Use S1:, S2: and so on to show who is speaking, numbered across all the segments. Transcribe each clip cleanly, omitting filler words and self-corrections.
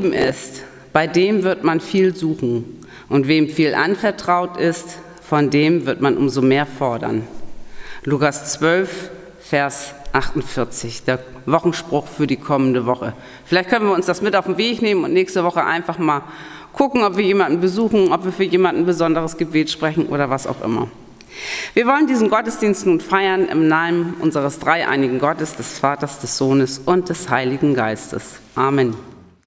S1: lieben ist, bei dem wird man viel suchen. Und wem viel anvertraut ist, von dem wird man umso mehr fordern. Lukas 12, Vers 48, der Wochenspruch für die kommende Woche. Vielleicht können wir uns das mit auf den Weg nehmen und nächste Woche einfach mal gucken, ob wir jemanden besuchen, ob wir für jemanden ein besonderes Gebet sprechen oder was auch immer. Wir wollen diesen Gottesdienst nun feiern im Namen unseres dreieinigen Gottes, des Vaters, des Sohnes und des Heiligen Geistes. Amen.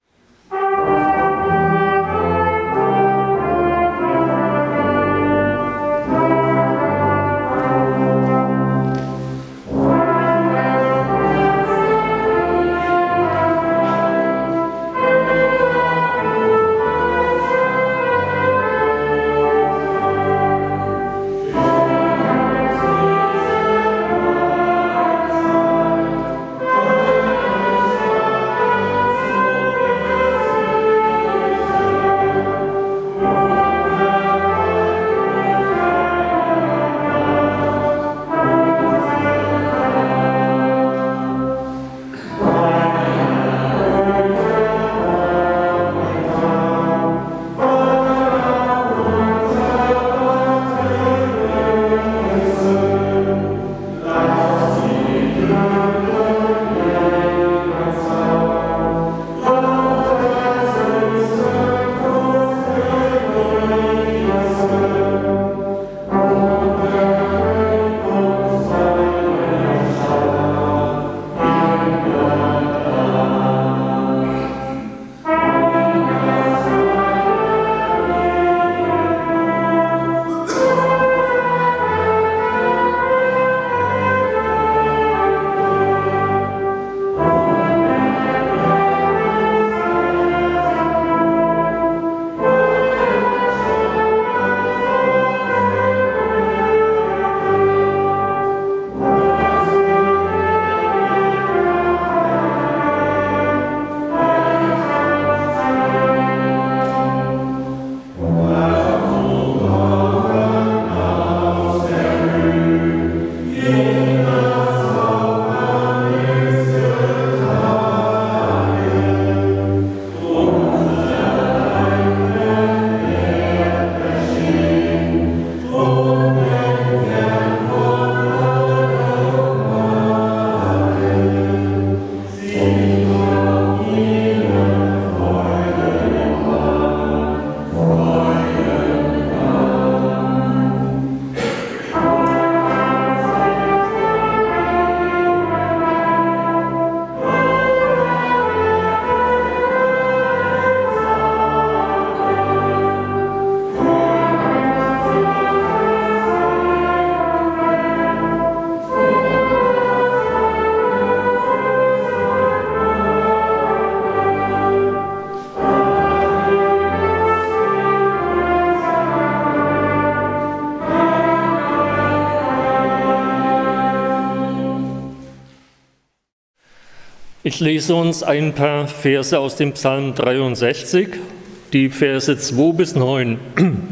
S2: Ich lese uns ein paar Verse aus dem Psalm 63, die Verse 2 bis 9.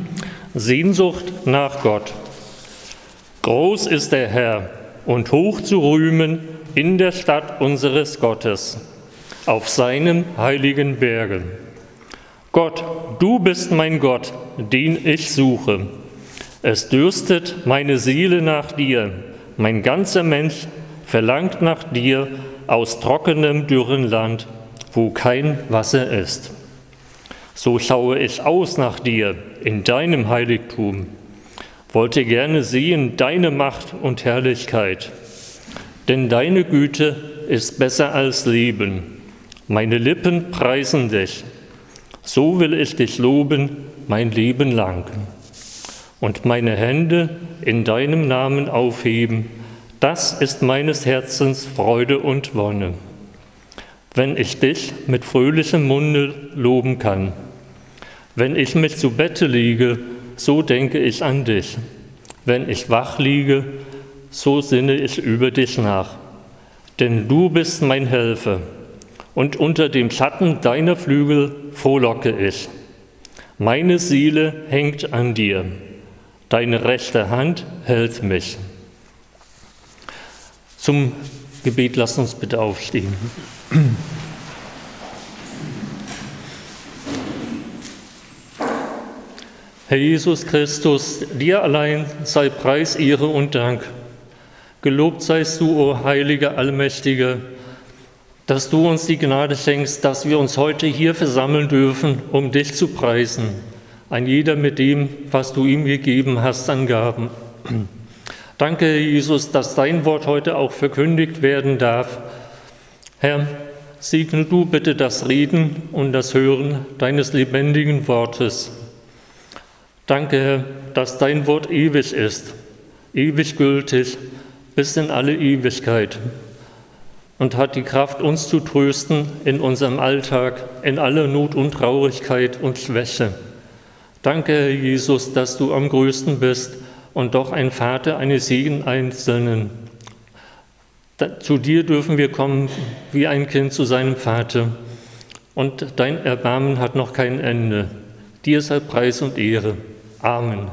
S2: Sehnsucht nach Gott. Groß ist der Herr und hoch zu rühmen in der Stadt unseres Gottes, auf seinem heiligen Berge. Gott, du bist mein Gott, den ich suche. Es dürstet meine Seele nach dir, mein ganzer Mensch verlangt nach dir aus trockenem, dürren Land, wo kein Wasser ist. So schaue ich aus nach dir in deinem Heiligtum, wollte gerne sehen deine Macht und Herrlichkeit. Denn deine Güte ist besser als Leben. Meine Lippen preisen dich. So will ich dich loben mein Leben lang und meine Hände in deinem Namen aufheben. Das ist meines Herzens Freude und Wonne, wenn ich dich mit fröhlichem Munde loben kann. Wenn ich mich zu Bette liege, so denke ich an dich. Wenn ich wach liege, so sinne ich über dich nach. Denn du bist mein Helfer, und unter dem Schatten deiner Flügel frohlocke ich. Meine Seele hängt an dir, deine rechte Hand hält mich. Zum Gebet lasst uns bitte aufstehen. Herr Jesus Christus, dir allein sei Preis, Ehre und Dank. Gelobt seist du, o heiliger Allmächtiger, dass du uns die Gnade schenkst, dass wir uns heute hier versammeln dürfen, um dich zu preisen. Ein jeder mit dem, was du ihm gegeben hast an Gaben. Danke, Herr Jesus, dass dein Wort heute auch verkündigt werden darf. Herr, segne du bitte das Reden und das Hören deines lebendigen Wortes. Danke, Herr, dass dein Wort ewig ist, ewig gültig, bis in alle Ewigkeit und hat die Kraft, uns zu trösten in unserem Alltag, in aller Not und Traurigkeit und Schwäche. Danke, Herr Jesus, dass du am größten bist und doch ein Vater eines jeden Einzelnen. Zu dir dürfen wir kommen wie ein Kind zu seinem Vater und dein Erbarmen hat noch kein Ende. Dir sei Preis und Ehre. Amen.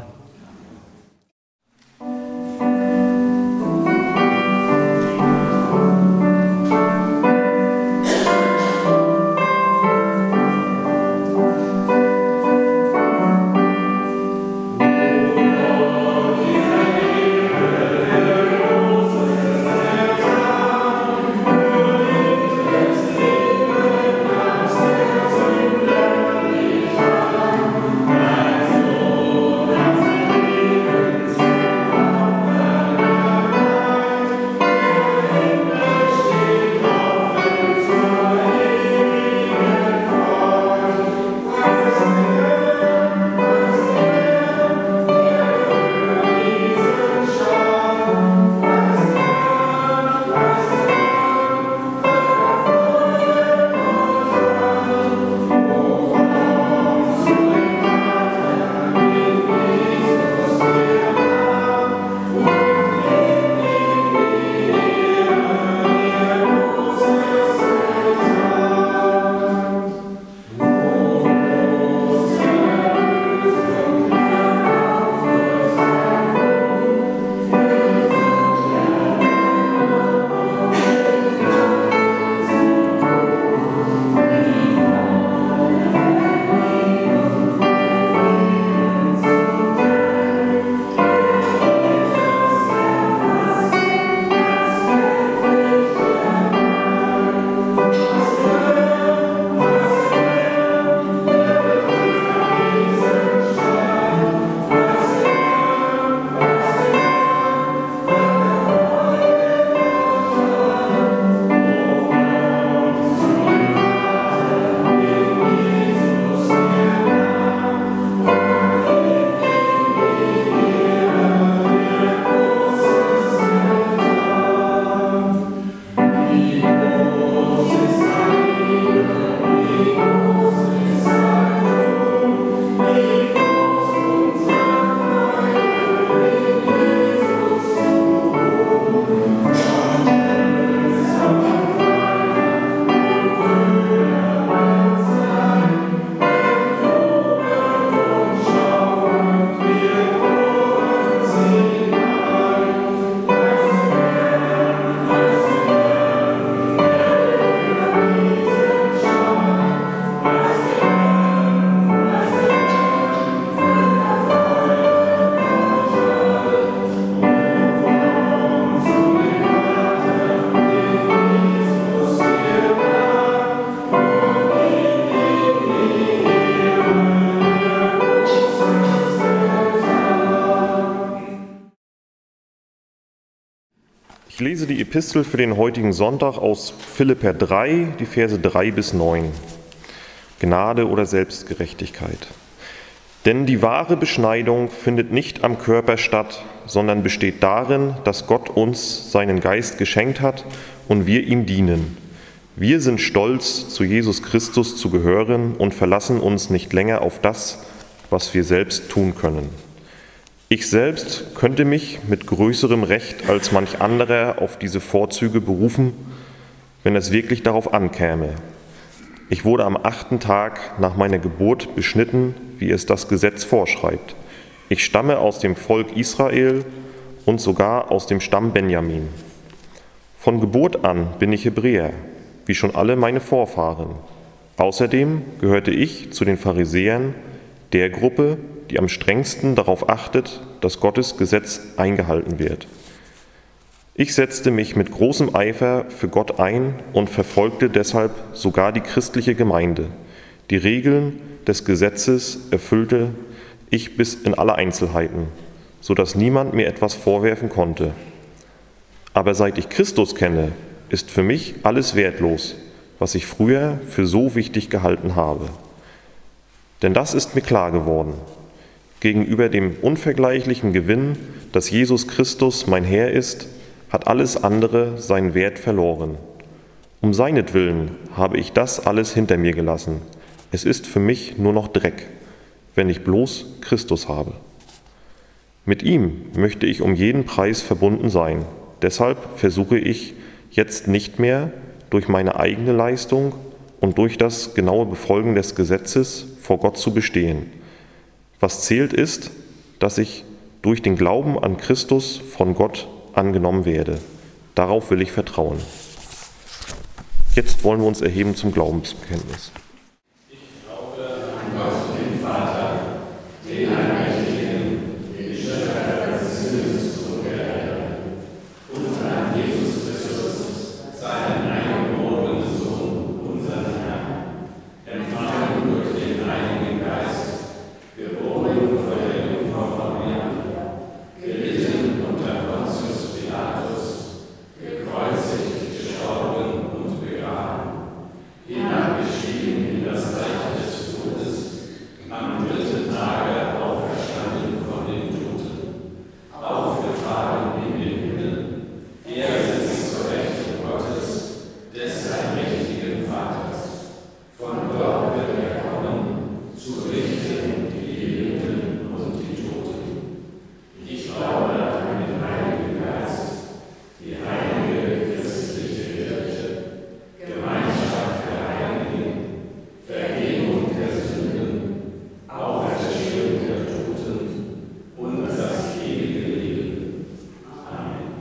S3: Ich lese die Epistel für den heutigen Sonntag aus Philipper 3, die Verse 3 bis 9. Gnade oder Selbstgerechtigkeit. Denn die wahre Beschneidung findet nicht am Körper statt, sondern besteht darin, dass Gott uns seinen Geist geschenkt hat und wir ihm dienen. Wir sind stolz, zu Jesus Christus zu gehören und verlassen uns nicht länger auf das, was wir selbst tun können. Ich selbst könnte mich mit größerem Recht als manch anderer auf diese Vorzüge berufen, wenn es wirklich darauf ankäme. Ich wurde am 8. Tag nach meiner Geburt beschnitten, wie es das Gesetz vorschreibt. Ich stamme aus dem Volk Israel und sogar aus dem Stamm Benjamin. Von Geburt an bin ich Hebräer, wie schon alle meine Vorfahren. Außerdem gehörte ich zu den Pharisäern, der Gruppe, die am strengsten darauf achtet, dass Gottes Gesetz eingehalten wird. Ich setzte mich mit großem Eifer für Gott ein und verfolgte deshalb sogar die christliche Gemeinde. Die Regeln des Gesetzes erfüllte ich bis in alle Einzelheiten, sodass niemand mir etwas vorwerfen konnte. Aber seit ich Christus kenne, ist für mich alles wertlos, was ich früher für so wichtig gehalten habe. Denn das ist mir klar geworden. Gegenüber dem unvergleichlichen Gewinn, dass Jesus Christus mein Herr ist, hat alles andere seinen Wert verloren. Um seinetwillen habe ich das alles hinter mir gelassen. Es ist für mich nur noch Dreck, wenn ich bloß Christus habe. Mit ihm möchte ich um jeden Preis verbunden sein. Deshalb versuche ich jetzt nicht mehr durch meine eigene Leistung und durch das genaue Befolgen des Gesetzes vor Gott zu bestehen. Was zählt ist, dass ich durch den Glauben an Christus von Gott angenommen werde. Darauf will ich vertrauen. Jetzt wollen wir uns erheben zum Glaubensbekenntnis.
S4: Ich glaube an Gott, den Vater, den Allmächtigen, den Schöpfer des Himmels und der Erde, und an Jesus Christus, seinen eingeborenen Sohn, unseren Herrn, empfangen durch den Heiligen Geist, geboren von der Jungfrau Maria, gelitten unter Pontius Pilatus, gekreuzigt, gestorben und begraben, hinabgestiegen in das Reich des Todes, am dritten Tage auferstanden von den Toten, aufgefahren in den Himmel, er sitzt zur Rechten Gottes, des allmächtigen Vaters. Von dort wird er kommen, zu richten die Lebenden und die Toten. Ich glaube an den Heiligen Geist, die heilige christliche Kirche, Gemeinschaft der Heiligen, Vergebung der Sünden, Auferstehung der Toten und das ewige Leben. Amen.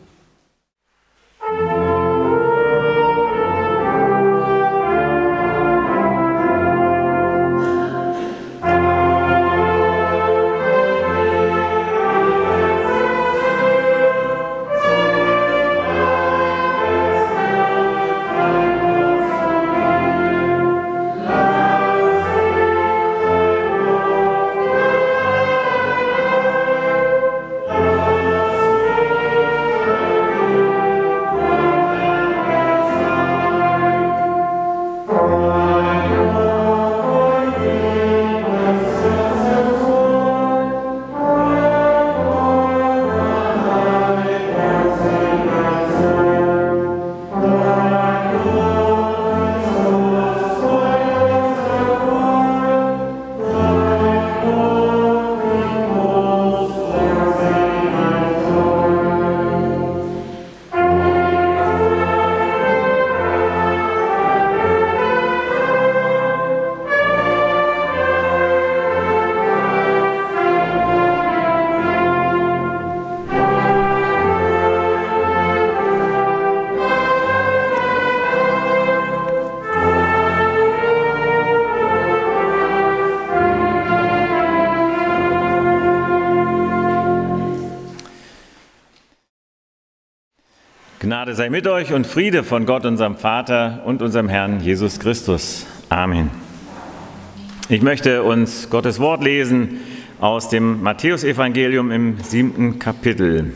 S5: Gnade sei mit euch und Friede von Gott, unserem Vater und unserem Herrn Jesus Christus. Amen. Ich möchte uns Gottes Wort lesen aus dem Matthäusevangelium im 7. Kapitel.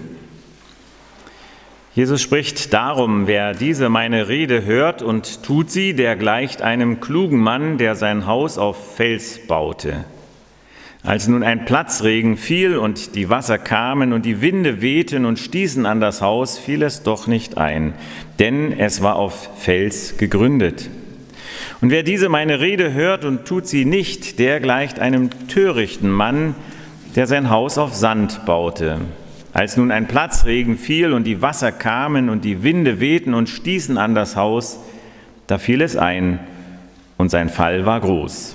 S5: Jesus spricht: Darum, wer diese meine Rede hört und tut sie, der gleicht einem klugen Mann, der sein Haus auf Fels baute. Als nun ein Platzregen fiel und die Wasser kamen und die Winde wehten und stießen an das Haus, fiel es doch nicht ein, denn es war auf Fels gegründet. Und wer diese meine Rede hört und tut sie nicht, der gleicht einem törichten Mann, der sein Haus auf Sand baute. Als nun ein Platzregen fiel und die Wasser kamen und die Winde wehten und stießen an das Haus, da fiel es ein und sein Fall war groß.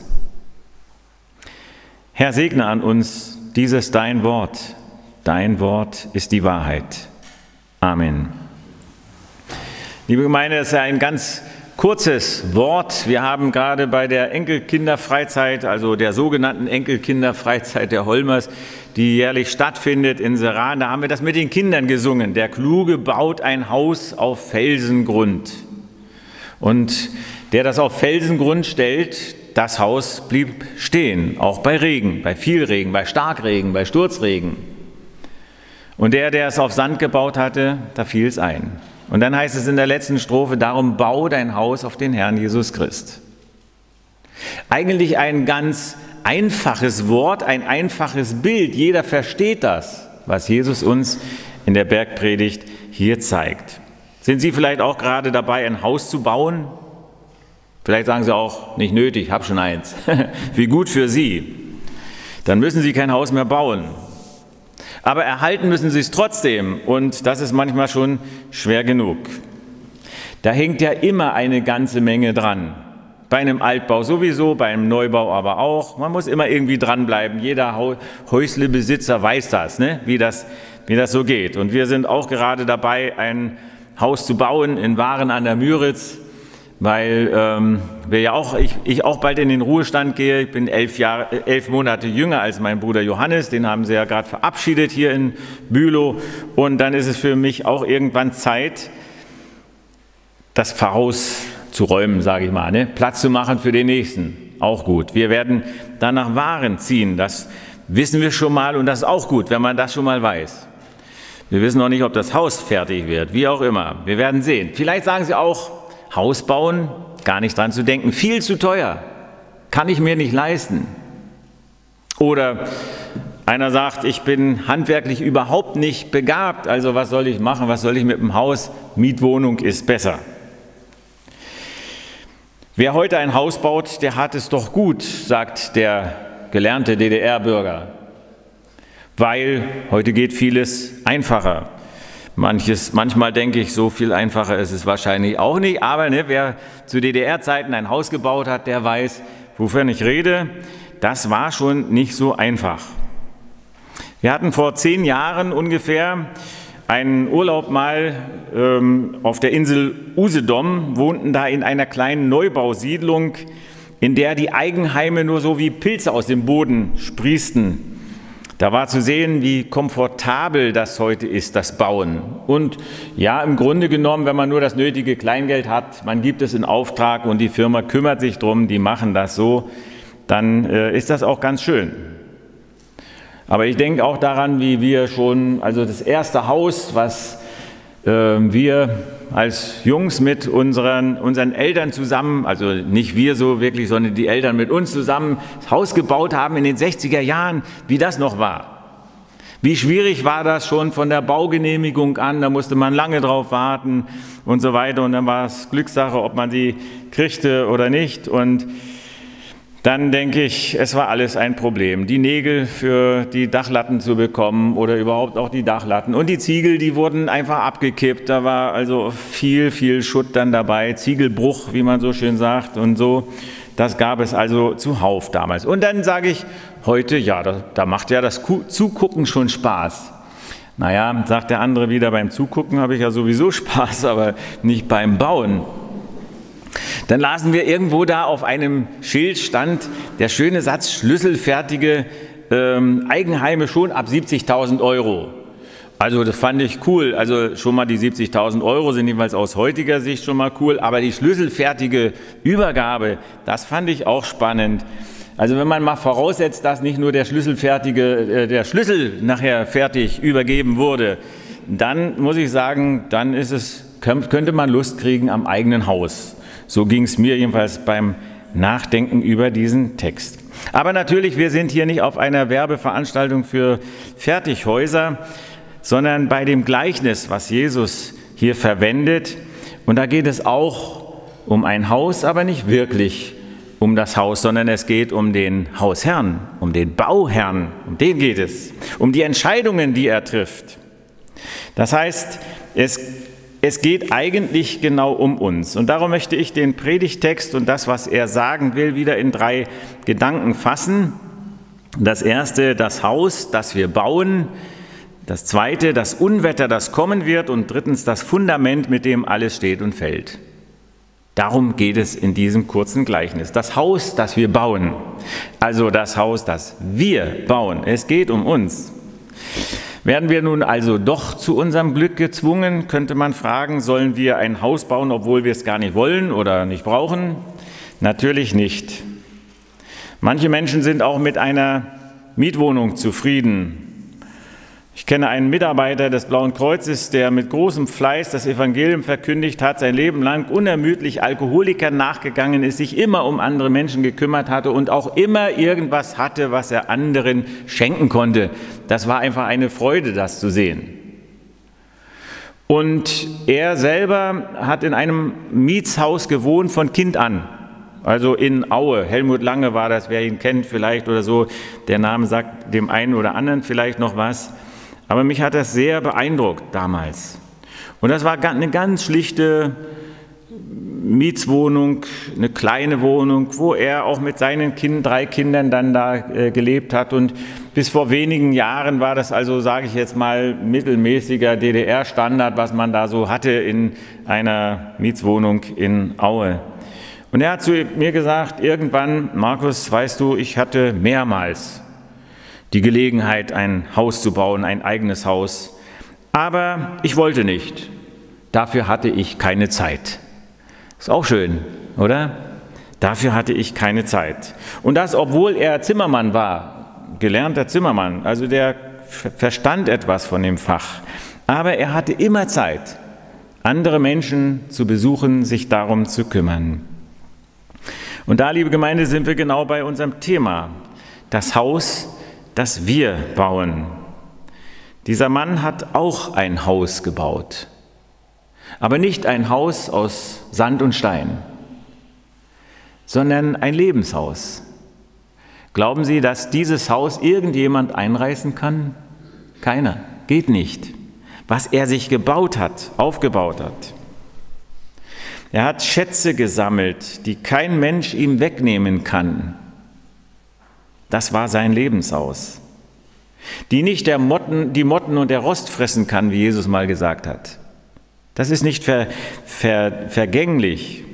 S5: Herr, segne an uns dieses dein Wort. Dein Wort ist die Wahrheit. Amen. Liebe Gemeinde, es ist ja ein ganz kurzes Wort. Wir haben gerade bei der Enkelkinderfreizeit, also der sogenannten Enkelkinderfreizeit der Holmers, die jährlich stattfindet in Seran, da haben wir das mit den Kindern gesungen. Der Kluge baut ein Haus auf Felsengrund. Und der das auf Felsengrund stellt, das Haus blieb stehen, auch bei Regen, bei viel Regen, bei Starkregen, bei Sturzregen. Und der es auf Sand gebaut hatte, da fiel es ein. Und dann heißt es in der letzten Strophe, darum bau dein Haus auf den Herrn Jesus Christ. Eigentlich ein ganz einfaches Wort, ein einfaches Bild. Jeder versteht das, was Jesus uns in der Bergpredigt hier zeigt. Sind Sie vielleicht auch gerade dabei, ein Haus zu bauen? Vielleicht sagen Sie auch, nicht nötig, ich habe schon eins. Wie gut für Sie. Dann müssen Sie kein Haus mehr bauen. Aber erhalten müssen Sie es trotzdem und das ist manchmal schon schwer genug. Da hängt ja immer eine ganze Menge dran. Bei einem Altbau sowieso, bei einem Neubau aber auch. Man muss immer irgendwie dranbleiben. Jeder Häuslebesitzer weiß das, ne? wie das so geht. Und wir sind auch gerade dabei, ein Haus zu bauen in Waren an der Müritz, weil ich auch bald in den Ruhestand gehe. Ich bin 11 Monate jünger als mein Bruder Johannes, den haben Sie ja gerade verabschiedet hier in Bülow. Und dann ist es für mich auch irgendwann Zeit, das Pfarrhaus zu räumen, sage ich mal, ne? Platz zu machen für den Nächsten, auch gut. Wir werden dann nach Waren ziehen, das wissen wir schon mal und das ist auch gut, wenn man das schon mal weiß. Wir wissen noch nicht, ob das Haus fertig wird, wie auch immer. Wir werden sehen. Vielleicht sagen Sie auch, Haus bauen, gar nicht dran zu denken, viel zu teuer, kann ich mir nicht leisten. Oder einer sagt, ich bin handwerklich überhaupt nicht begabt, also was soll ich machen, was soll ich mit dem Haus? Mietwohnung ist besser. Wer heute ein Haus baut, der hat es doch gut, sagt der gelernte DDR-Bürger, weil heute geht vieles einfacher. Manchmal denke ich, so viel einfacher ist es wahrscheinlich auch nicht, aber ne, wer zu DDR-Zeiten ein Haus gebaut hat, der weiß, wovon ich rede. Das war schon nicht so einfach. Wir hatten vor 10 Jahren ungefähr einen Urlaub mal auf der Insel Usedom, wohnten da in einer kleinen Neubausiedlung, in der die Eigenheime nur so wie Pilze aus dem Boden sprießten. Da war zu sehen, wie komfortabel das heute ist, das Bauen. Und ja, im Grunde genommen, wenn man nur das nötige Kleingeld hat, man gibt es in Auftrag und die Firma kümmert sich drum, die machen das so, dann ist das auch ganz schön. Aber ich denke auch daran, wie wir schon, also das erste Haus, was wir als Jungs mit unseren Eltern zusammen, also nicht wir so wirklich, sondern die Eltern mit uns zusammen, das Haus gebaut haben in den 60er Jahren, wie das noch war. Wie schwierig war das schon von der Baugenehmigung an, da musste man lange drauf warten und so weiter und dann war es Glückssache, ob man sie kriegte oder nicht und dann denke ich, es war alles ein Problem. Die Nägel für die Dachlatten zu bekommen oder überhaupt auch die Dachlatten. Und die Ziegel, die wurden einfach abgekippt. Da war also viel Schutt dann dabei. Ziegelbruch, wie man so schön sagt und so. Das gab es also zuhauf damals. Und dann sage ich heute, ja, da macht ja das Zugucken schon Spaß. Naja, sagt der andere wieder, beim Zugucken habe ich ja sowieso Spaß, aber nicht beim Bauen. Dann lasen wir irgendwo da auf einem Schild stand der schöne Satz, schlüsselfertige Eigenheime schon ab 70.000 €. Also das fand ich cool, also schon mal die 70.000 € sind jeweils aus heutiger Sicht schon mal cool, aber die schlüsselfertige Übergabe, das fand ich auch spannend. Also wenn man mal voraussetzt, dass nicht nur der Schlüssel nachher fertig übergeben wurde, dann muss ich sagen, dann könnte man Lust kriegen am eigenen Haus. So ging es mir jedenfalls beim Nachdenken über diesen Text. Aber natürlich, wir sind hier nicht auf einer Werbeveranstaltung für Fertighäuser, sondern bei dem Gleichnis, was Jesus hier verwendet. Und da geht es auch um ein Haus, aber nicht wirklich um das Haus, sondern es geht um den Hausherrn, um den Bauherrn, um den geht es, um die Entscheidungen, die er trifft. Das heißt, es geht eigentlich genau um uns. Und darum möchte ich den Predigttext und das, was er sagen will, wieder in 3 Gedanken fassen. Das erste, das Haus, das wir bauen. Das zweite, das Unwetter, das kommen wird. Und drittens, das Fundament, mit dem alles steht und fällt. Darum geht es in diesem kurzen Gleichnis. Das Haus, das wir bauen, also das Haus, das wir bauen, es geht um uns. Werden wir nun also doch zu unserem Glück gezwungen, könnte man fragen, sollen wir ein Haus bauen, obwohl wir es gar nicht wollen oder nicht brauchen? Natürlich nicht. Manche Menschen sind auch mit einer Mietwohnung zufrieden. Ich kenne einen Mitarbeiter des Blauen Kreuzes, der mit großem Fleiß das Evangelium verkündigt hat, sein Leben lang unermüdlich Alkoholikern nachgegangen ist, sich immer um andere Menschen gekümmert hatte und auch immer irgendwas hatte, was er anderen schenken konnte. Das war einfach eine Freude, das zu sehen. Und er selber hat in einem Mietshaus gewohnt von Kind an. Also in Aue, Helmut Lange war das, wer ihn kennt vielleicht oder so, der Name sagt dem einen oder anderen vielleicht noch was. Aber mich hat das sehr beeindruckt damals. Und das war eine ganz schlichte Mietswohnung, eine kleine Wohnung, wo er auch mit seinen 3 Kindern dann da gelebt hat. Und bis vor wenigen Jahren war das also, sage ich jetzt mal, mittelmäßiger DDR-Standard, was man da so hatte in einer Mietswohnung in Aue. Und er hat zu mir gesagt, irgendwann, Markus, weißt du, ich hatte mehrmals die Gelegenheit, ein Haus zu bauen, ein eigenes Haus. Aber ich wollte nicht. Dafür hatte ich keine Zeit. Ist auch schön, oder? Dafür hatte ich keine Zeit. Und das, obwohl er Zimmermann war, gelernter Zimmermann, also der verstand etwas von dem Fach. Aber er hatte immer Zeit, andere Menschen zu besuchen, sich darum zu kümmern. Und da, liebe Gemeinde, sind wir genau bei unserem Thema. Das Haus, das wir bauen. Dieser Mann hat auch ein Haus gebaut, aber nicht ein Haus aus Sand und Stein, sondern ein Lebenshaus. Glauben Sie, dass dieses Haus irgendjemand einreißen kann? Keiner, geht nicht. Was er sich gebaut hat, aufgebaut hat. Er hat Schätze gesammelt, die kein Mensch ihm wegnehmen kann. Das war sein Lebenshaus, die nicht die Motten und der Rost fressen kann, wie Jesus mal gesagt hat. Das ist nicht vergänglich.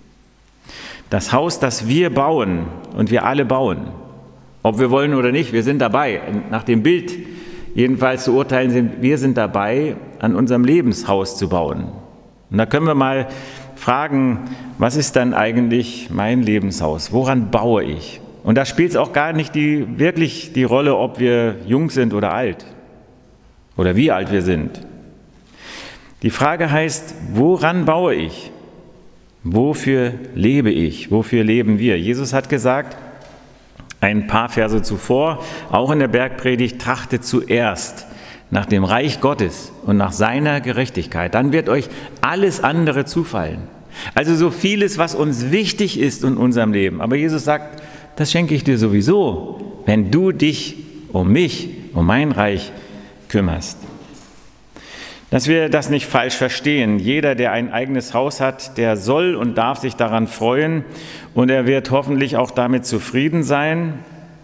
S5: Das Haus, das wir bauen und wir alle bauen, ob wir wollen oder nicht, wir sind dabei. Nach dem Bild jedenfalls zu urteilen, wir sind dabei, an unserem Lebenshaus zu bauen. Und da können wir mal fragen, was ist dann eigentlich mein Lebenshaus? Woran baue ich? Und da spielt es auch gar nicht wirklich die Rolle, ob wir jung sind oder alt oder wie alt wir sind. Die Frage heißt, woran baue ich? Wofür lebe ich? Wofür leben wir? Jesus hat gesagt, ein paar Verse zuvor, auch in der Bergpredigt, trachtet zuerst nach dem Reich Gottes und nach seiner Gerechtigkeit. Dann wird euch alles andere zufallen. Also so vieles, was uns wichtig ist in unserem Leben. Aber Jesus sagt, das schenke ich dir sowieso, wenn du dich um mich, um mein Reich kümmerst. Dass wir das nicht falsch verstehen. Jeder, der ein eigenes Haus hat, der soll und darf sich daran freuen und er wird hoffentlich auch damit zufrieden sein.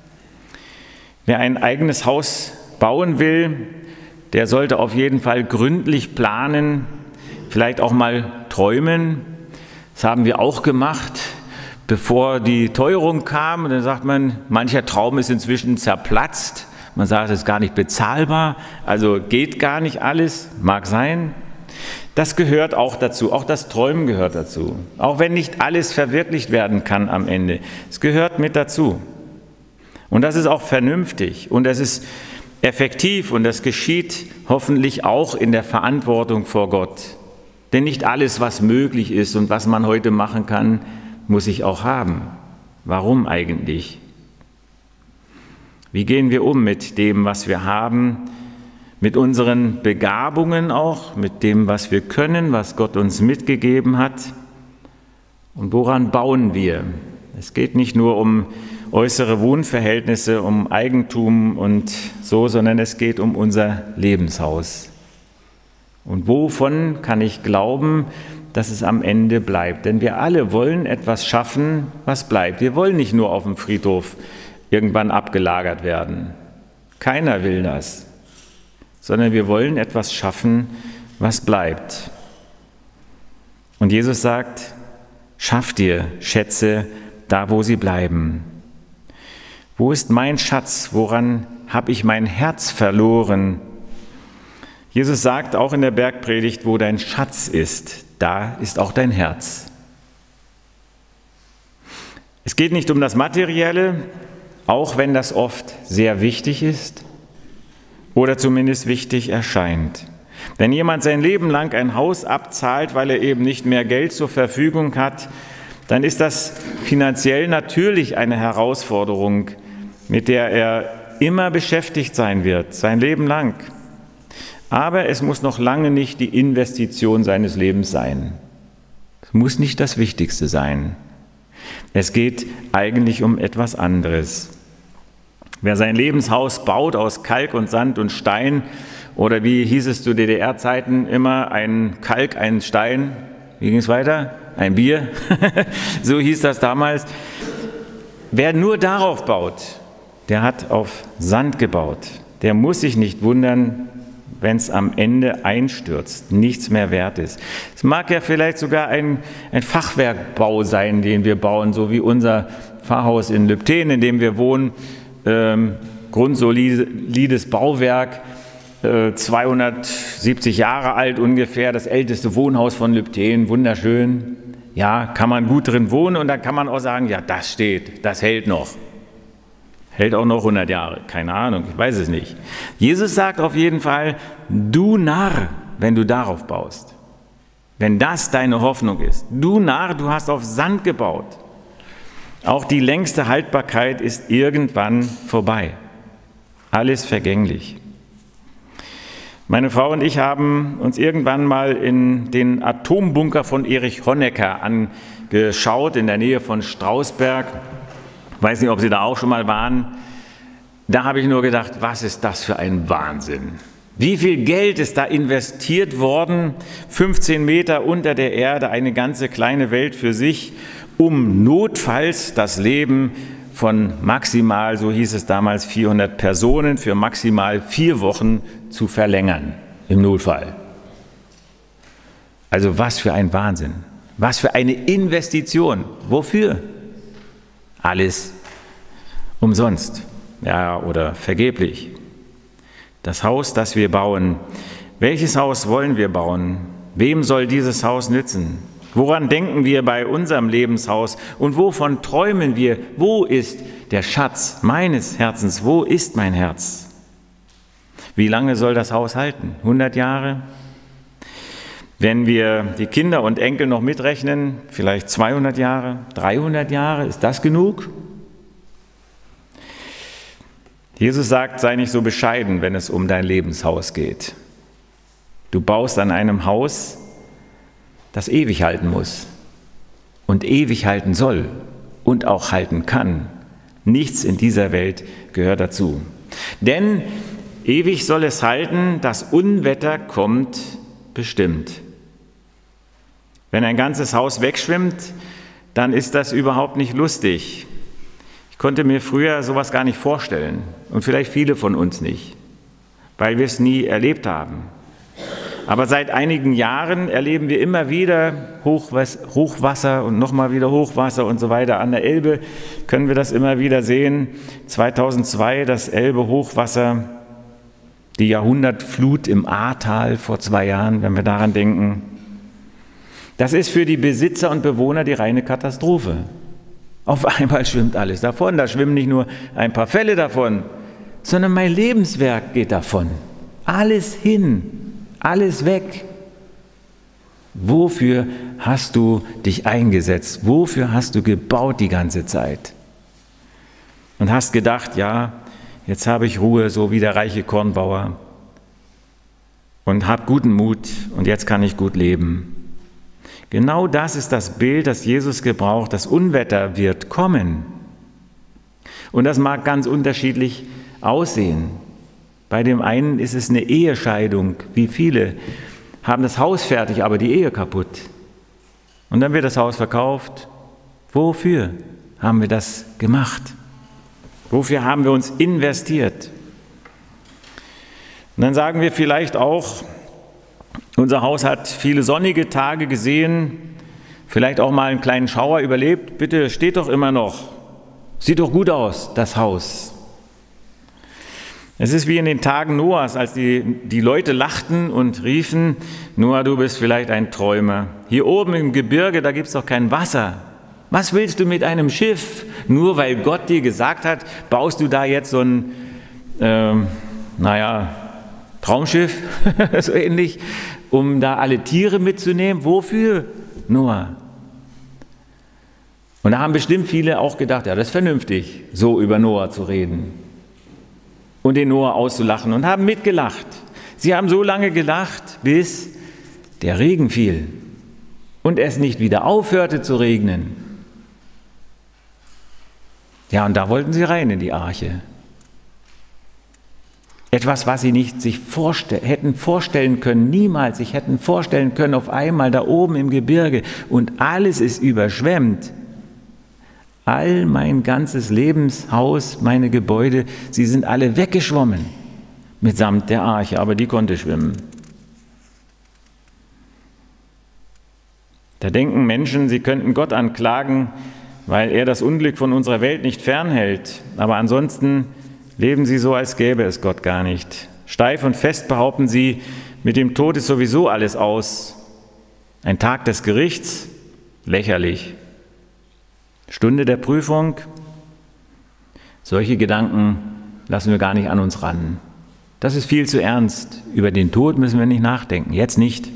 S5: Wer ein eigenes Haus bauen will, der sollte auf jeden Fall gründlich planen, vielleicht auch mal träumen. Das haben wir auch gemacht, bevor die Teuerung kam. Und dann sagt man, mancher Traum ist inzwischen zerplatzt. Man sagt, es ist gar nicht bezahlbar, also geht gar nicht alles, mag sein. Das gehört auch dazu, auch das Träumen gehört dazu. Auch wenn nicht alles verwirklicht werden kann am Ende. Es gehört mit dazu. Und das ist auch vernünftig und das ist effektiv und das geschieht hoffentlich auch in der Verantwortung vor Gott. Denn nicht alles, was möglich ist und was man heute machen kann, muss ich auch haben. Warum eigentlich? Wie gehen wir um mit dem, was wir haben, mit unseren Begabungen auch, mit dem, was wir können, was Gott uns mitgegeben hat? Und woran bauen wir? Es geht nicht nur um äußere Wohnverhältnisse, um Eigentum und so, sondern es geht um unser Lebenshaus. Und wovon kann ich glauben, dass es am Ende bleibt? Denn wir alle wollen etwas schaffen, was bleibt. Wir wollen nicht nur auf dem Friedhof irgendwann abgelagert werden. Keiner will das, sondern wir wollen etwas schaffen, was bleibt. Und Jesus sagt, Schaff dir Schätze da, wo sie bleiben. Wo ist mein Schatz? Woran habe ich mein Herz verloren? Jesus sagt auch in der Bergpredigt, wo dein Schatz ist, da ist auch dein Herz. Es geht nicht um das Materielle, auch wenn das oft sehr wichtig ist oder zumindest wichtig erscheint. Wenn jemand sein Leben lang ein Haus abzahlt, weil er eben nicht mehr Geld zur Verfügung hat, dann ist das finanziell natürlich eine Herausforderung, mit der er immer beschäftigt sein wird, sein Leben lang. Aber es muss noch lange nicht die Investition seines Lebens sein. Es muss nicht das Wichtigste sein. Es geht eigentlich um etwas anderes. Wer sein Lebenshaus baut aus Kalk und Sand und Stein, oder wie hieß es zu DDR-Zeiten immer, ein Kalk, ein Stein, wie ging es weiter? Ein Bier, so hieß das damals. Wer nur darauf baut, der hat auf Sand gebaut. Der muss sich nicht wundern, wenn es am Ende einstürzt, nichts mehr wert ist. Es mag ja vielleicht sogar ein Fachwerkbau sein, den wir bauen, so wie unser Pfarrhaus in Lübten, in dem wir wohnen. Grundsolides Bauwerk, 270 Jahre alt ungefähr, das älteste Wohnhaus von Lübten, wunderschön. Ja, kann man gut drin wohnen und dann kann man auch sagen, ja, das steht, das hält noch. Hält auch noch 100 Jahre, keine Ahnung, ich weiß es nicht. Jesus sagt auf jeden Fall, du Narr, wenn du darauf baust. Wenn das deine Hoffnung ist. Du Narr, du hast auf Sand gebaut. Auch die längste Haltbarkeit ist irgendwann vorbei. Alles vergänglich. Meine Frau und ich haben uns irgendwann mal in den Atombunker von Erich Honecker angeschaut, in der Nähe von Strausberg. Ich weiß nicht, ob Sie da auch schon mal waren. Da habe ich nur gedacht, was ist das für ein Wahnsinn? Wie viel Geld ist da investiert worden? 15 Meter unter der Erde, eine ganze kleine Welt für sich, um notfalls das Leben von maximal, so hieß es damals, 400 Personen für maximal 4 Wochen zu verlängern, im Notfall. Also was für ein Wahnsinn, was für eine Investition, wofür? Alles umsonst, ja, oder vergeblich. Das Haus, das wir bauen, welches Haus wollen wir bauen? Wem soll dieses Haus nützen? Woran denken wir bei unserem Lebenshaus und wovon träumen wir? Wo ist der Schatz meines Herzens? Wo ist mein Herz? Wie lange soll das Haus halten? 100 Jahre? Wenn wir die Kinder und Enkel noch mitrechnen, vielleicht 200 Jahre, 300 Jahre, ist das genug? Jesus sagt, sei nicht so bescheiden, wenn es um dein Lebenshaus geht. Du baust an einem Haus, das ewig halten muss und ewig halten soll und auch halten kann. Nichts in dieser Welt gehört dazu. Denn ewig soll es halten, das Unwetter kommt bestimmt. Wenn ein ganzes Haus wegschwimmt, dann ist das überhaupt nicht lustig. Ich konnte mir früher sowas gar nicht vorstellen und vielleicht viele von uns nicht, weil wir es nie erlebt haben. Aber seit einigen Jahren erleben wir immer wieder Hochwasser und nochmal wieder Hochwasser und so weiter. An der Elbe können wir das immer wieder sehen. 2002 das Elbe-Hochwasser, die Jahrhundertflut im Ahrtal vor 2 Jahren, wenn wir daran denken. Das ist für die Besitzer und Bewohner die reine Katastrophe. Auf einmal schwimmt alles davon. Da schwimmen nicht nur ein paar Fälle davon, sondern mein Lebenswerk geht davon. Alles hin, alles weg. Wofür hast du dich eingesetzt? Wofür hast du gebaut die ganze Zeit? Und hast gedacht, ja, jetzt habe ich Ruhe, so wie der reiche Kornbauer. Und habe guten Mut und jetzt kann ich gut leben. Genau das ist das Bild, das Jesus gebraucht. Das Unwetter wird kommen. Und das mag ganz unterschiedlich aussehen. Bei dem einen ist es eine Ehescheidung. Wie viele haben das Haus fertig, aber die Ehe kaputt. Und dann wird das Haus verkauft. Wofür haben wir das gemacht? Wofür haben wir uns investiert? Und dann sagen wir vielleicht auch, unser Haus hat viele sonnige Tage gesehen, vielleicht auch mal einen kleinen Schauer überlebt. Bitte, steht doch immer noch. Sieht doch gut aus, das Haus. Es ist wie in den Tagen Noahs, als die Leute lachten und riefen, Noah, du bist vielleicht ein Träumer. Hier oben im Gebirge, da gibt es doch kein Wasser. Was willst du mit einem Schiff? Nur weil Gott dir gesagt hat, baust du da jetzt so ein, Traumschiff, so ähnlich, um da alle Tiere mitzunehmen? Wofür, Noah? Und da haben bestimmt viele auch gedacht, ja, das ist vernünftig, so über Noah zu reden und den Noah auszulachen und haben mitgelacht. Sie haben so lange gelacht, bis der Regen fiel und es nicht wieder aufhörte zu regnen. Ja, und da wollten sie rein in die Arche. Etwas, was sie nicht sich hätten vorstellen können, niemals sich hätten vorstellen können, auf einmal da oben im Gebirge und alles ist überschwemmt. All mein ganzes Lebenshaus, meine Gebäude, sie sind alle weggeschwommen mitsamt der Arche, aber die konnte schwimmen. Da denken Menschen, sie könnten Gott anklagen, weil er das Unglück von unserer Welt nicht fernhält. Aber ansonsten leben sie so, als gäbe es Gott gar nicht. Steif und fest behaupten sie, mit dem Tod ist sowieso alles aus. Ein Tag des Gerichts? Lächerlich. Stunde der Prüfung? Solche Gedanken lassen wir gar nicht an uns ran. Das ist viel zu ernst. Über den Tod müssen wir nicht nachdenken. Jetzt nicht.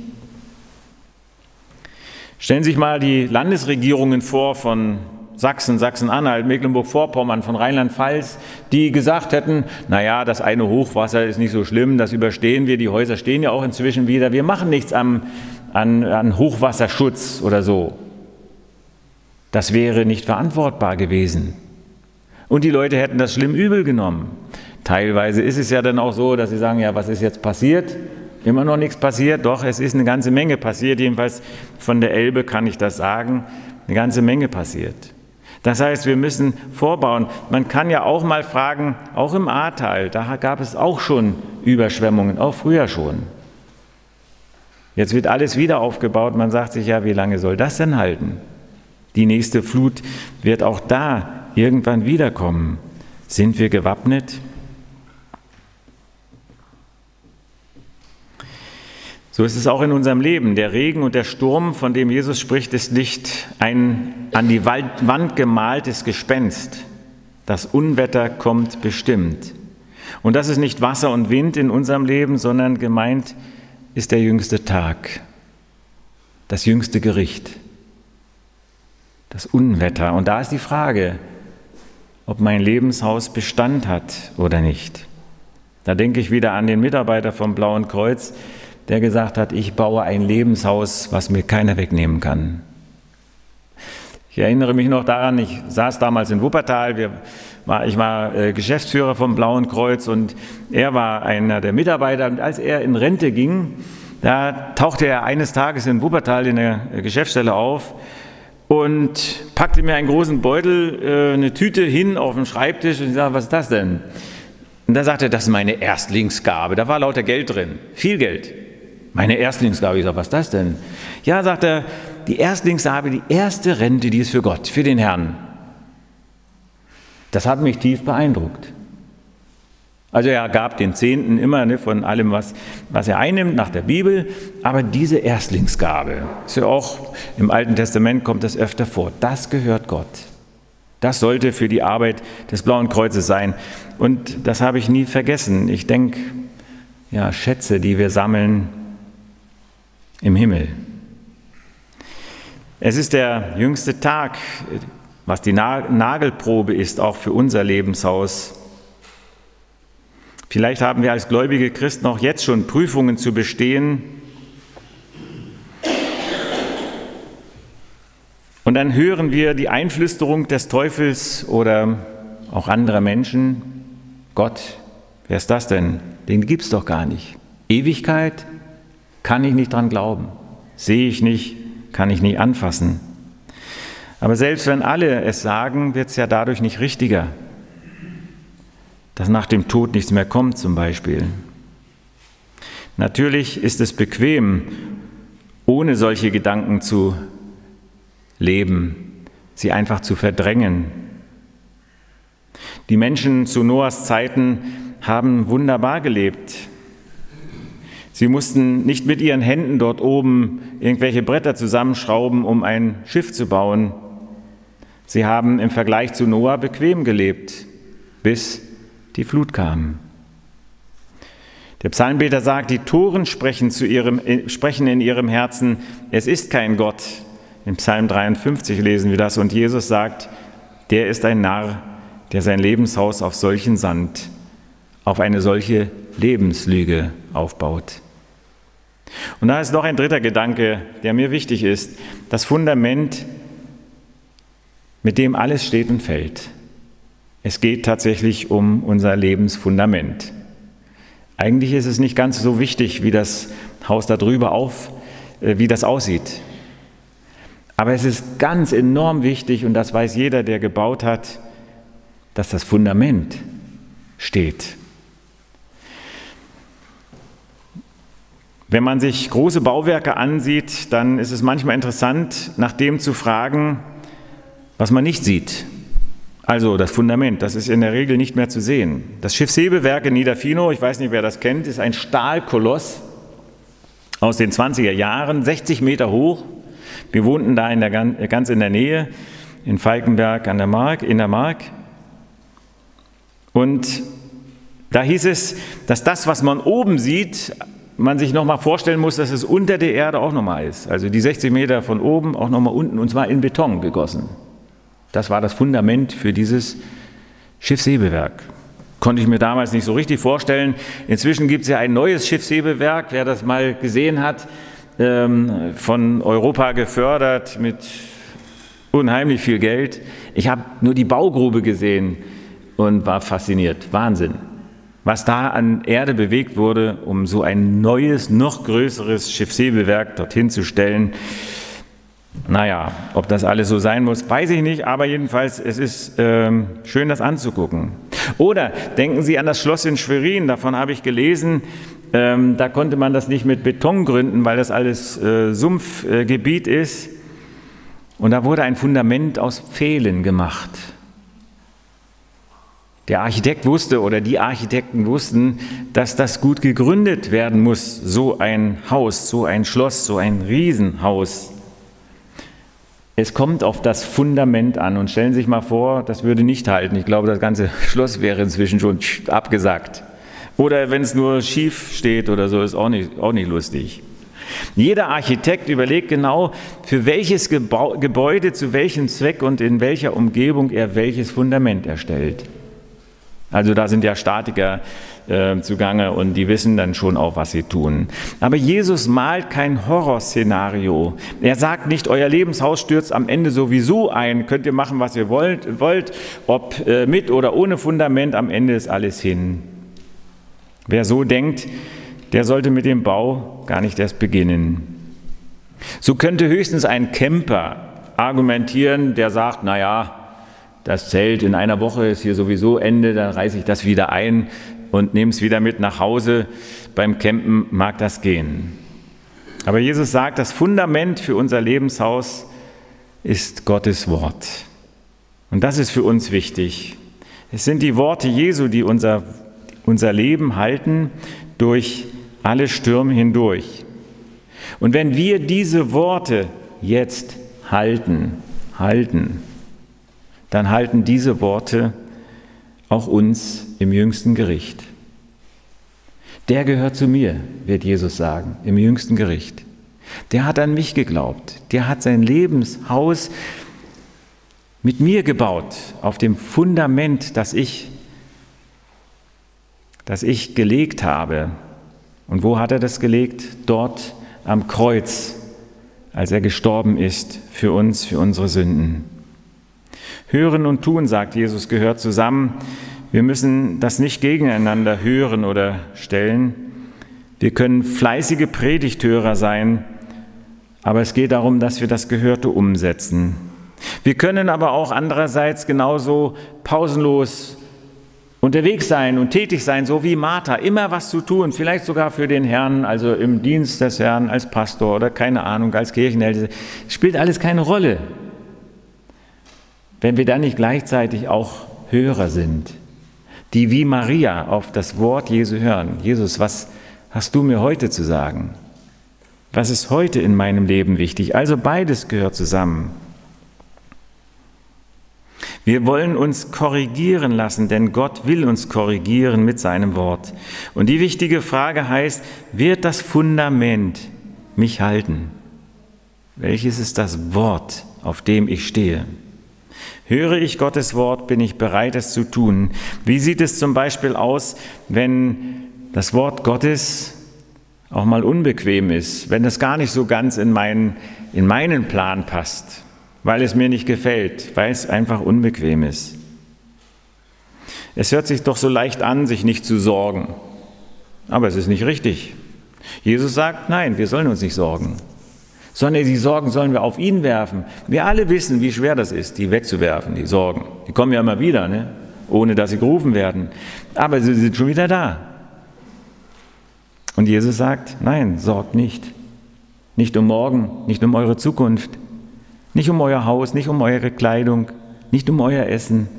S5: Stellen Sie sich mal die Landesregierungen vor von Sachsen, Sachsen-Anhalt, Mecklenburg-Vorpommern, von Rheinland-Pfalz, die gesagt hätten, naja, das eine Hochwasser ist nicht so schlimm, das überstehen wir, die Häuser stehen ja auch inzwischen wieder, wir machen nichts an Hochwasserschutz oder so. Das wäre nicht verantwortbar gewesen. Und die Leute hätten das schlimm übel genommen. Teilweise ist es ja dann auch so, dass sie sagen, ja, was ist jetzt passiert? Immer noch nichts passiert, doch, es ist eine ganze Menge passiert, jedenfalls von der Elbe kann ich das sagen, eine ganze Menge passiert. Das heißt, wir müssen vorbauen. Man kann ja auch mal fragen, auch im Ahrtal, da gab es auch schon Überschwemmungen, auch früher schon. Jetzt wird alles wieder aufgebaut, man sagt sich, ja, wie lange soll das denn halten? Die nächste Flut wird auch da irgendwann wiederkommen. Sind wir gewappnet? So ist es auch in unserem Leben. Der Regen und der Sturm, von dem Jesus spricht, ist nicht ein an die Wand gemaltes Gespenst. Das Unwetter kommt bestimmt. Und das ist nicht Wasser und Wind in unserem Leben, sondern gemeint ist der jüngste Tag, das jüngste Gericht, das Unwetter. Und da ist die Frage, ob mein Lebenshaus Bestand hat oder nicht. Da denke ich wieder an den Mitarbeiter vom Blauen Kreuz, der gesagt hat, ich baue ein Lebenshaus, was mir keiner wegnehmen kann. Ich erinnere mich noch daran, ich saß damals in Wuppertal, ich war Geschäftsführer vom Blauen Kreuz und er war einer der Mitarbeiter. Und als er in Rente ging, da tauchte er eines Tages in Wuppertal in der Geschäftsstelle auf und packte mir einen großen Beutel, eine Tüte hin auf den Schreibtisch und ich sagte, was ist das denn? Und da sagte er, das ist meine Erstlingsgabe. Da war lauter Geld drin, viel Geld. Meine Erstlingsgabe. Ich sage, was ist das denn? Ja, sagt er, die Erstlingsgabe, die erste Rente, die ist für Gott, für den Herrn. Das hat mich tief beeindruckt. Also er gab den Zehnten immer von allem, was er einnimmt nach der Bibel, aber diese Erstlingsgabe, ist ja auch im Alten Testament kommt das öfter vor, das gehört Gott. Das sollte für die Arbeit des Blauen Kreuzes sein. Und das habe ich nie vergessen. Ich denke, ja, Schätze, die wir sammeln im Himmel. Es ist der jüngste Tag, was die Nagelprobe ist, auch für unser Lebenshaus. Vielleicht haben wir als gläubige Christen auch jetzt schon Prüfungen zu bestehen. Und dann hören wir die Einflüsterung des Teufels oder auch anderer Menschen. Gott, wer ist das denn? Den gibt es doch gar nicht. Ewigkeit? Kann ich nicht dran glauben. Sehe ich nicht, kann ich nicht anfassen. Aber selbst wenn alle es sagen, wird es ja dadurch nicht richtiger. Dass nach dem Tod nichts mehr kommt zum Beispiel. Natürlich ist es bequem, ohne solche Gedanken zu leben, sie einfach zu verdrängen. Die Menschen zu Noahs Zeiten haben wunderbar gelebt. Sie mussten nicht mit ihren Händen dort oben irgendwelche Bretter zusammenschrauben, um ein Schiff zu bauen. Sie haben im Vergleich zu Noah bequem gelebt, bis die Flut kam. Der Psalmbeter sagt, die Toren sprechen in ihrem Herzen, es ist kein Gott. In Psalm 53 lesen wir das und Jesus sagt, der ist ein Narr, der sein Lebenshaus auf solchen Sand, auf eine solche Lebenslüge aufbaut. Und da ist noch ein dritter Gedanke, der mir wichtig ist, das Fundament, mit dem alles steht und fällt. Es geht tatsächlich um unser Lebensfundament. Eigentlich ist es nicht ganz so wichtig, wie das Haus da drüber wie das aussieht. Aber es ist ganz enorm wichtig, und das weiß jeder, der gebaut hat, dass das Fundament steht. Wenn man sich große Bauwerke ansieht, dann ist es manchmal interessant, nach dem zu fragen, was man nicht sieht. Also das Fundament, das ist in der Regel nicht mehr zu sehen. Das Schiffshebewerk in Niederfinow, ich weiß nicht, wer das kennt, ist ein Stahlkoloss aus den 20er Jahren, 60 Meter hoch. Wir wohnten da ganz in der Nähe, in Falkenberg in der Mark. Und da hieß es, dass das, was man oben sieht, man sich nochmal vorstellen muss, dass es unter der Erde auch nochmal ist. Also die 60 Meter von oben auch nochmal unten, und zwar in Beton gegossen. Das war das Fundament für dieses Schiffshebewerk. Konnte ich mir damals nicht so richtig vorstellen. Inzwischen gibt es ja ein neues Schiffshebewerk, wer das mal gesehen hat, von Europa gefördert mit unheimlich viel Geld. Ich habe nur die Baugrube gesehen und war fasziniert. Wahnsinn, was da an Erde bewegt wurde, um so ein neues, noch größeres Schiffshebewerk dorthin zu stellen. Naja, ob das alles so sein muss, weiß ich nicht, aber jedenfalls, es ist schön, das anzugucken. Oder denken Sie an das Schloss in Schwerin, davon habe ich gelesen, da konnte man das nicht mit Beton gründen, weil das alles Sumpfgebiet ist. Und da wurde ein Fundament aus Pfählen gemacht. Der Architekt wusste, oder die Architekten wussten, dass das gut gegründet werden muss, so ein Haus, so ein Schloss, so ein Riesenhaus. Es kommt auf das Fundament an, und stellen Sie sich mal vor, das würde nicht halten. Ich glaube, das ganze Schloss wäre inzwischen schon abgesackt. Oder wenn es nur schief steht oder so, ist auch nicht lustig. Jeder Architekt überlegt genau, für welches Gebäude, zu welchem Zweck und in welcher Umgebung er welches Fundament erstellt. Also da sind ja Statiker zugange, und die wissen dann schon auch, was sie tun. Aber Jesus malt kein Horrorszenario. Er sagt nicht, euer Lebenshaus stürzt am Ende sowieso ein, könnt ihr machen, was ihr wollt, ob mit oder ohne Fundament, am Ende ist alles hin. Wer so denkt, der sollte mit dem Bau gar nicht erst beginnen. So könnte höchstens ein Camper argumentieren, der sagt, naja, das Zelt in einer Woche ist hier sowieso Ende, dann reiße ich das wieder ein und nehme es wieder mit nach Hause. Beim Campen mag das gehen. Aber Jesus sagt, das Fundament für unser Lebenshaus ist Gottes Wort. Und das ist für uns wichtig. Es sind die Worte Jesu, die unser Leben halten durch alle Stürme hindurch. Und wenn wir diese Worte jetzt halten, dann halten diese Worte auch uns im jüngsten Gericht. Der gehört zu mir, wird Jesus sagen, im jüngsten Gericht. Der hat an mich geglaubt. Der hat sein Lebenshaus mit mir gebaut, auf dem Fundament, das ich gelegt habe. Und wo hat er das gelegt? Dort am Kreuz, als er gestorben ist für uns, für unsere Sünden. Hören und tun, sagt Jesus, gehört zusammen. Wir müssen das nicht gegeneinander hören oder stellen. Wir können fleißige Predigthörer sein, aber es geht darum, dass wir das Gehörte umsetzen. Wir können aber auch andererseits genauso pausenlos unterwegs sein und tätig sein, so wie Martha, immer was zu tun, vielleicht sogar für den Herrn, also im Dienst des Herrn als Pastor oder keine Ahnung, als Kirchenälteste. Spielt alles keine Rolle. wenn wir dann nicht gleichzeitig auch Hörer sind, die wie Maria auf das Wort Jesu hören. Jesus, was hast du mir heute zu sagen? Was ist heute in meinem Leben wichtig? Also beides gehört zusammen. Wir wollen uns korrigieren lassen, denn Gott will uns korrigieren mit seinem Wort. Und die wichtige Frage heißt, wird das Fundament mich halten? Welches ist das Wort, auf dem ich stehe? Höre ich Gottes Wort, bin ich bereit, es zu tun. Wie sieht es zum Beispiel aus, wenn das Wort Gottes auch mal unbequem ist, wenn es gar nicht so ganz in meinen Plan passt, weil es mir nicht gefällt, weil es einfach unbequem ist? Es hört sich doch so leicht an, sich nicht zu sorgen, aber es ist nicht richtig. Jesus sagt, nein, wir sollen uns nicht sorgen, sondern die Sorgen sollen wir auf ihn werfen. Wir alle wissen, wie schwer das ist, die wegzuwerfen, die Sorgen. Die kommen ja immer wieder, ne? Ohne dass sie gerufen werden. Aber sie sind schon wieder da. Und Jesus sagt, nein, sorgt nicht. Nicht um morgen, nicht um eure Zukunft, nicht um euer Haus, nicht um eure Kleidung, nicht um euer Essen.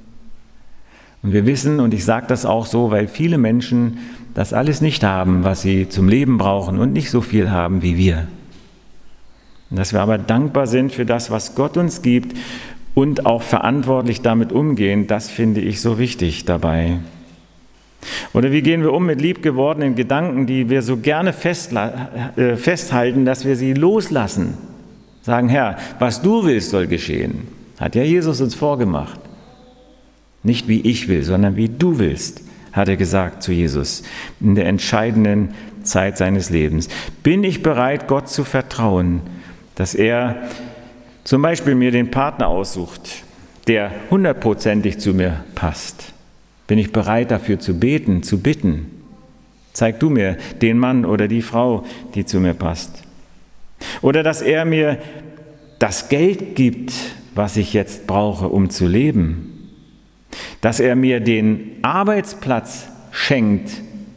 S5: Und wir wissen, und ich sage das auch so, weil viele Menschen das alles nicht haben, was sie zum Leben brauchen und nicht so viel haben wie wir. Und dass wir aber dankbar sind für das, was Gott uns gibt und auch verantwortlich damit umgehen, das finde ich so wichtig dabei. Oder wie gehen wir um mit liebgewordenen Gedanken, die wir so gerne festhalten, dass wir sie loslassen? Sagen, Herr, was du willst, soll geschehen. Hat ja Jesus uns vorgemacht. Nicht wie ich will, sondern wie du willst, hat er gesagt zu Jesus in der entscheidenden Zeit seines Lebens. Bin ich bereit, Gott zu vertrauen, dass er zum Beispiel mir den Partner aussucht, der 100%ig zu mir passt? Bin ich bereit, dafür zu beten, zu bitten? Zeig du mir den Mann oder die Frau, die zu mir passt. Oder dass er mir das Geld gibt, was ich jetzt brauche, um zu leben. Dass er mir den Arbeitsplatz schenkt,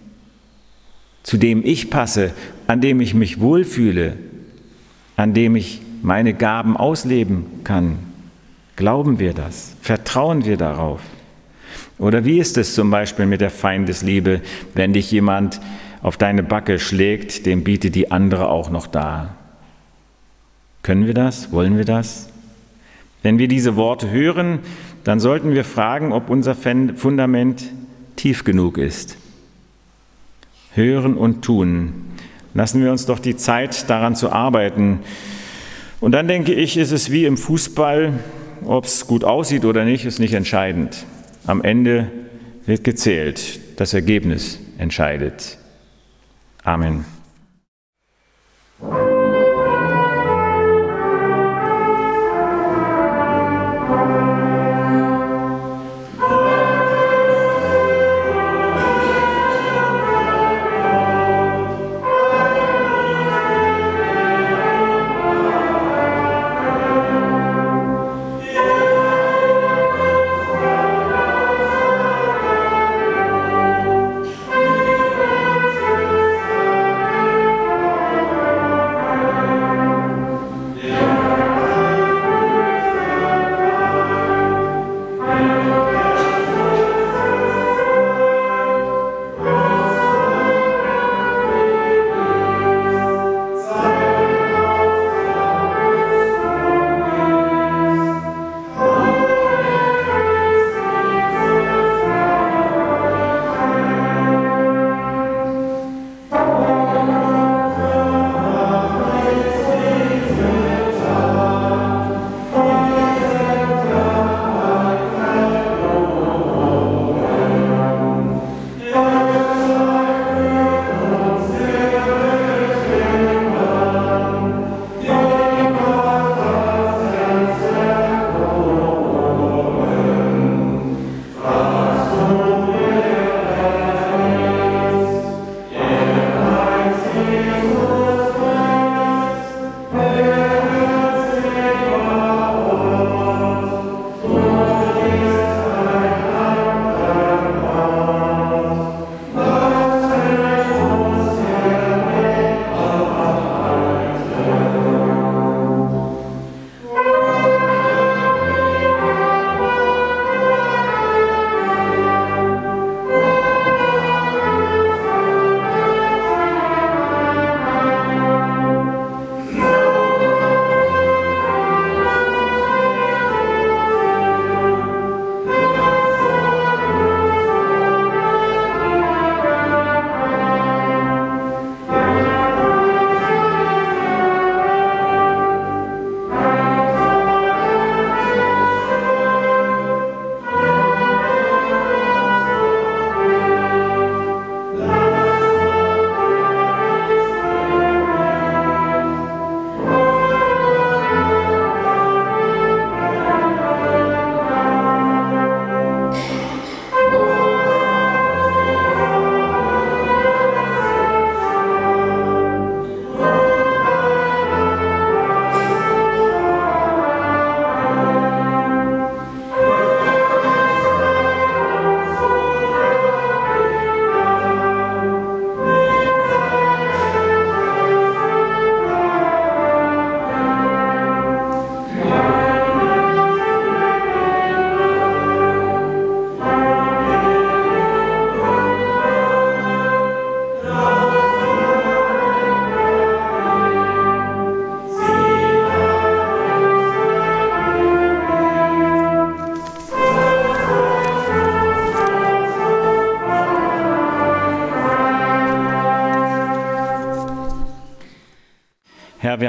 S5: zu dem ich passe, an dem ich mich wohlfühle, an dem ich meine Gaben ausleben kann. Glauben wir das? Vertrauen wir darauf? Oder wie ist es zum Beispiel mit der Feindesliebe, wenn dich jemand auf deine Backe schlägt, dem bietet die andere auch noch dar? Können wir das? Wollen wir das? Wenn wir diese Worte hören, dann sollten wir fragen, ob unser Fundament tief genug ist. Hören und tun. Lassen wir uns doch die Zeit, daran zu arbeiten. Und dann denke ich, ist es wie im Fußball, ob es gut aussieht oder nicht, ist nicht entscheidend. Am Ende wird gezählt, das Ergebnis entscheidet. Amen.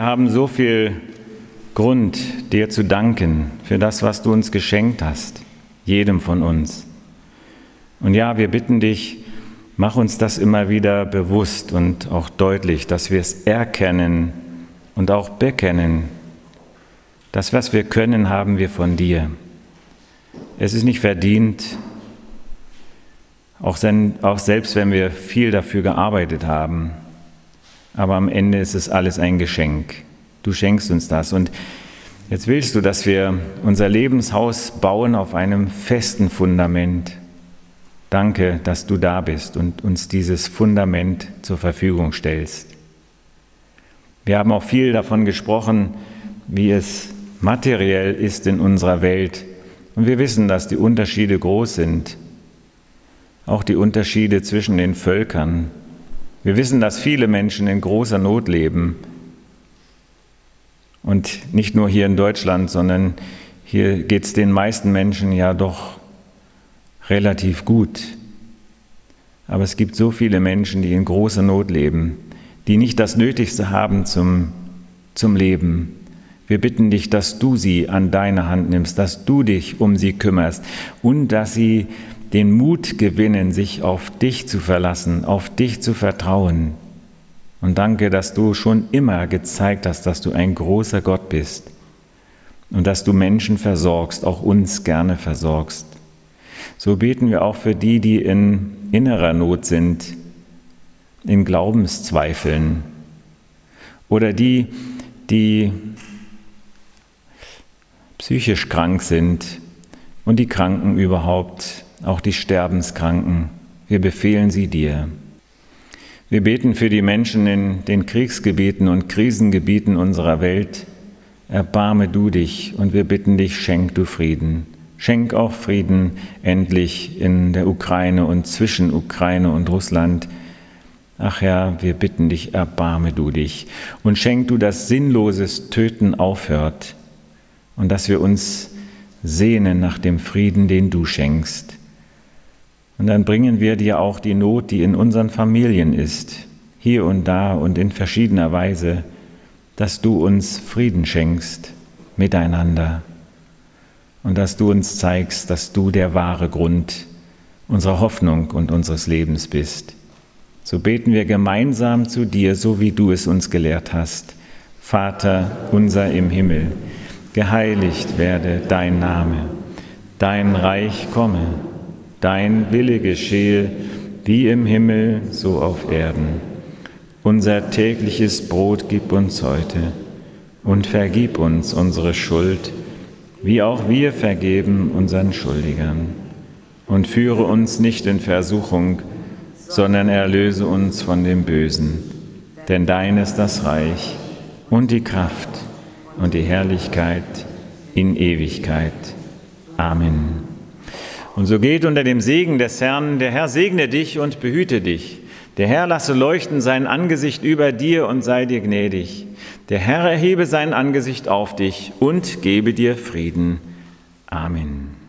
S5: haben so viel Grund, dir zu danken für das, was du uns geschenkt hast, jedem von uns. Und ja, wir bitten dich, mach uns das immer wieder bewusst und auch deutlich, dass wir es erkennen und auch bekennen. Das, was wir können, haben wir von dir. Es ist nicht verdient, auch selbst wenn wir viel dafür gearbeitet haben. Aber am Ende ist es alles ein Geschenk. Du schenkst uns das. Und jetzt willst du, dass wir unser Lebenshaus bauen auf einem festen Fundament. Danke, dass du da bist und uns dieses Fundament zur Verfügung stellst. Wir haben auch viel davon gesprochen, wie es materiell ist in unserer Welt. Und wir wissen, dass die Unterschiede groß sind. Auch die Unterschiede zwischen den Völkern. Wir wissen, dass viele Menschen in großer Not leben. Und nicht nur hier in Deutschland, sondern hier geht es den meisten Menschen ja doch relativ gut. Aber es gibt so viele Menschen, die in großer Not leben, die nicht das Nötigste haben zum Leben. Wir bitten dich, dass du sie an deine Hand nimmst, dass du dich um sie kümmerst und dass sie den Mut gewinnen, sich auf dich zu verlassen, auf dich zu vertrauen. Und danke, dass du schon immer gezeigt hast, dass du ein großer Gott bist und dass du Menschen versorgst, auch uns gerne versorgst. So beten wir auch für die, die in innerer Not sind, in Glaubenszweifeln oder die psychisch krank sind und die Kranken überhaupt, auch die Sterbenskranken. Wir befehlen sie dir. Wir beten für die Menschen in den Kriegsgebieten und Krisengebieten unserer Welt. Erbarme du dich und wir bitten dich, schenk du Frieden. Schenk auch Frieden endlich in der Ukraine und zwischen Ukraine und Russland. Ach ja, wir bitten dich, erbarme du dich und schenk du, dass sinnloses Töten aufhört und dass wir uns sehnen nach dem Frieden, den du schenkst. Und dann bringen wir dir auch die Not, die in unseren Familien ist, hier und da und in verschiedener Weise, dass du uns Frieden schenkst miteinander und dass du uns zeigst, dass du der wahre Grund unserer Hoffnung und unseres Lebens bist. So beten wir gemeinsam zu dir, so wie du es uns gelehrt hast. Vater unser im Himmel, geheiligt werde dein Name, dein Reich komme, dein Wille geschehe, wie im Himmel, so auf Erden. Unser tägliches Brot gib uns heute und vergib uns unsere Schuld, wie auch wir vergeben unseren Schuldigern. Und führe uns nicht in Versuchung, sondern erlöse uns von dem Bösen. Denn dein ist das Reich und die Kraft und die Herrlichkeit in Ewigkeit. Amen. Und so geht unter dem Segen des Herrn, der Herr segne dich und behüte dich. Der Herr lasse leuchten sein Angesicht über dir und sei dir gnädig. Der Herr erhebe sein Angesicht auf dich und gebe dir Frieden. Amen.